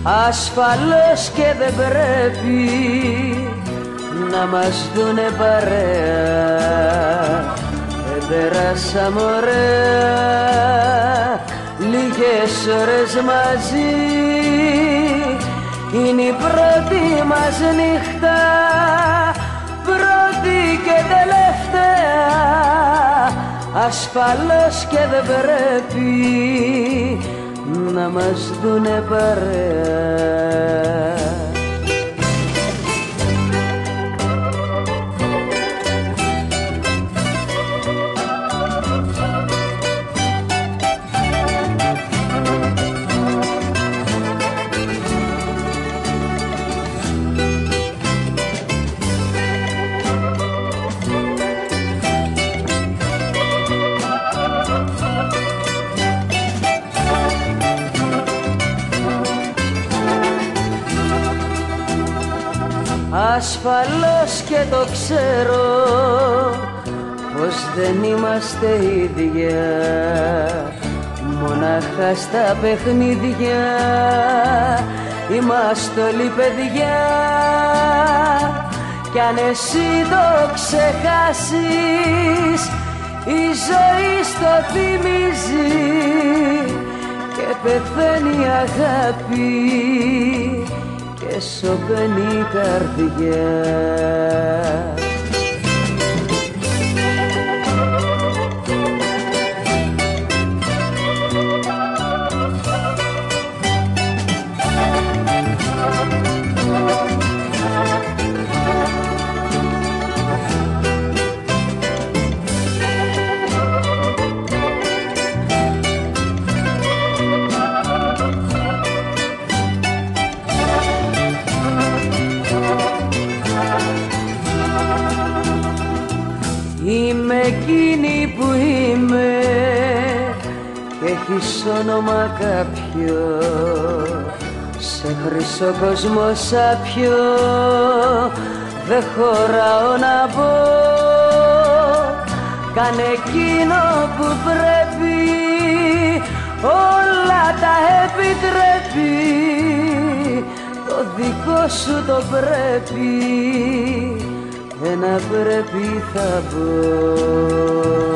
ασφαλώς και δεν πρέπει να μας δουνε παρέα. Δεν περάσαμε ωραία λίγες ώρες μαζί, είναι η πρώτη μας νύχτα, πρώτη και τελευταία. Ασφαλώς και δεν πρέπει να μας δουνε παρέα. Ασφαλώς και το ξέρω πως δεν είμαστε ίδια, μονάχα στα παιχνίδια είμαστε όλοι παιδιά. Κι αν εσύ το ξεχάσεις, η ζωή στο θυμίζει και πεθαίνει η αγάπη και σωπαίνει η καρδιά. Είμαι εκείνη που είμαι και έχεις όνομα κάποιο, σε χρυσό κόσμο σάπιο δεν χωράω να μπω. Κάνε εκείνο που πρέπει, όλα τα επιτρέπει, το δικό σου το πρέπει, ένα πρέπει θα πω.